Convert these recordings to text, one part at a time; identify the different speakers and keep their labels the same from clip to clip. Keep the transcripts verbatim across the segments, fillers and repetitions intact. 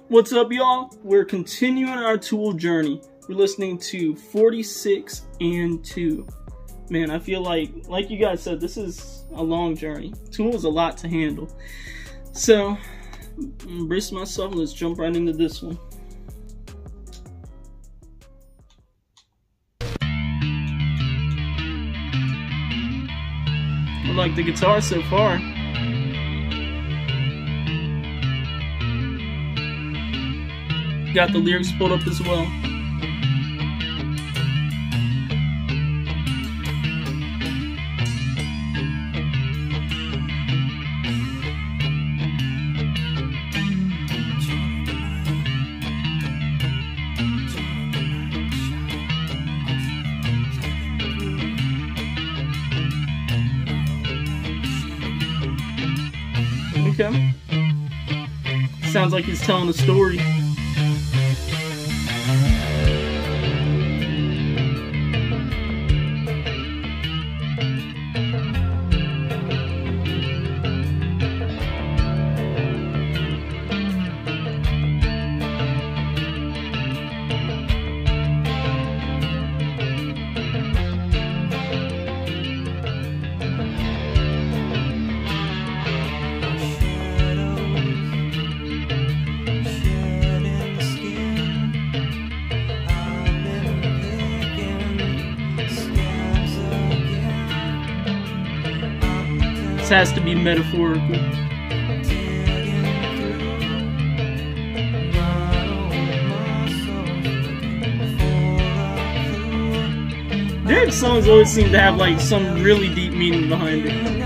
Speaker 1: What's up, y'all? We're continuing our Tool journey. We're listening to forty-six and two. Man, I feel like, like you guys said, this is a long journey. Tool is a lot to handle. So, brace myself, let's jump right into this one. I like the guitar so far. Got the lyrics pulled up as well. Okay. Sounds like he's telling a story. This has to be metaphorical. Their songs always seem to have like some really deep meaning behind it.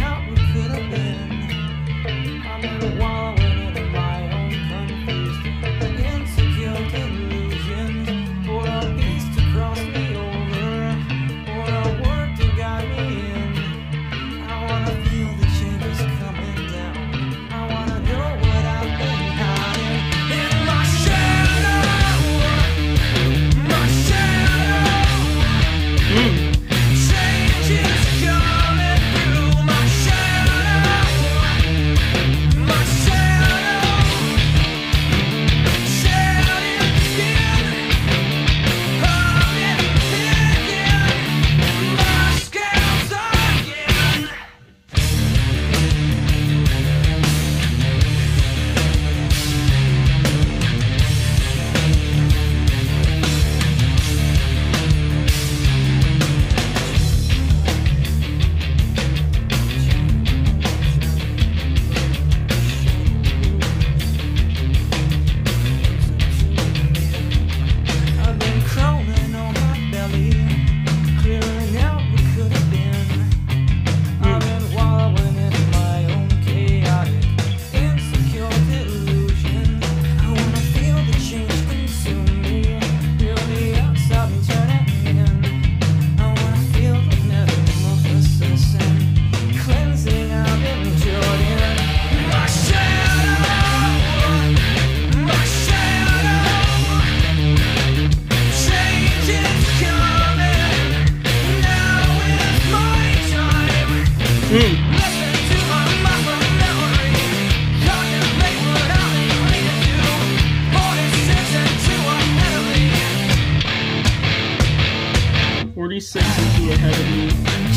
Speaker 1: forty-six and two ahead of me.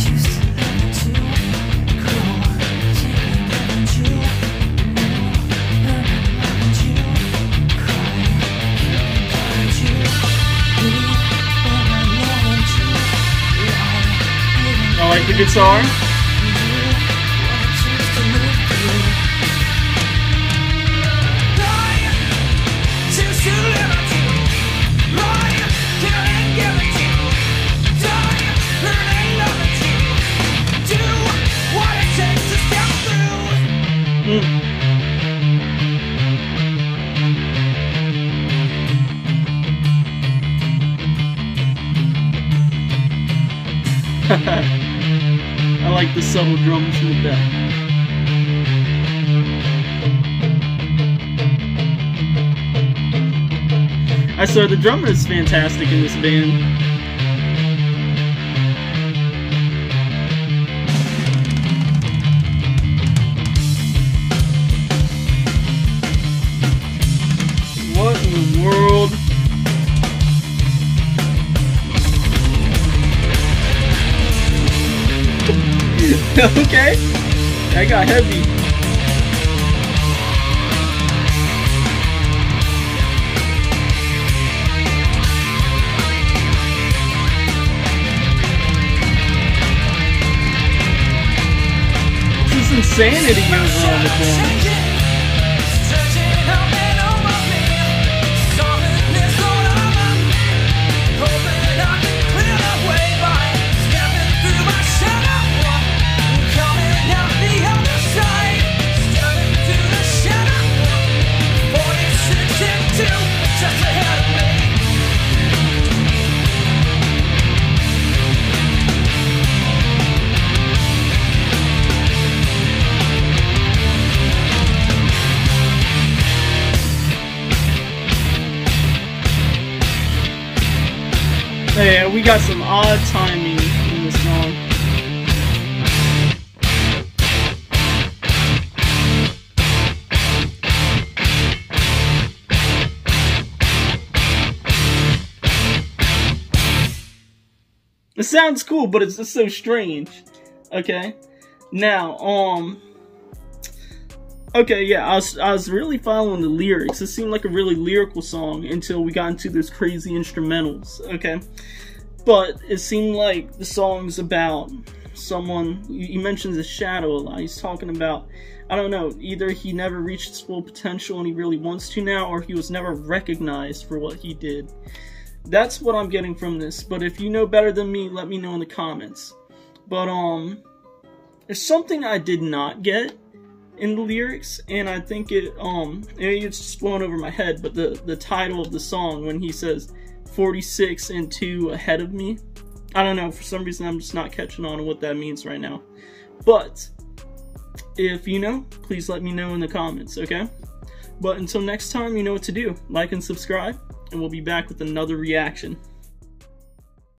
Speaker 1: I like the guitar. I like the subtle drums in the back. I swear the drummer is fantastic in this band. Muslim world. Okay, that got heavy. This is insanity over on the corner. Yeah, we got some odd timing in this song. It sounds cool, but it's just so strange. Okay, now, um, okay, yeah, I was I was really following the lyrics. It seemed like a really lyrical song until we got into those crazy instrumentals. Okay, but it seemed like the song's about someone. He mentions his shadow a lot. He's talking about, I don't know, either he never reached his full potential and he really wants to now, or he was never recognized for what he did. That's what I'm getting from this. But if you know better than me, let me know in the comments. But um, there's something I did not get in the lyrics, and I think it um maybe it's just blown over my head, but the the title of the song, when he says forty-six and two ahead of me, I don't know, for some reason I'm just not catching on to what that means right now. But if you know, please let me know in the comments, okay? But until next time, you know what to do. Like and subscribe, and we'll be back with another reaction.